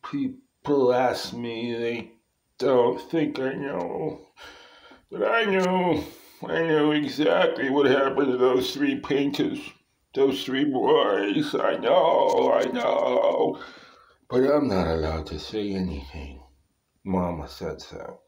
People ask me, they don't think I know. But I know. I know exactly what happened to those three painters. Those three boys. I know. I know. But I'm not allowed to say anything. Mama said so.